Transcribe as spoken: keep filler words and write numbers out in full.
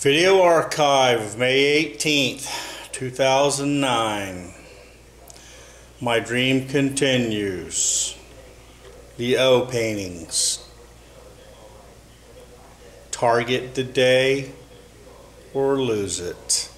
Video archive of May eighteenth, two thousand nine. My dream continues. The O paintings. Target the day or lose it.